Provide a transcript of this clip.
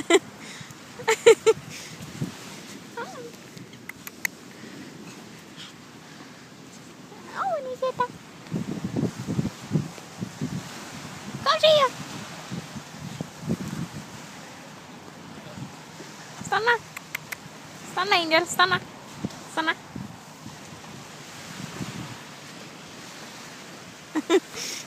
Oh, Niseta. Kom zie je. Stanna. Stanna, Angel. Stanna. Stanna.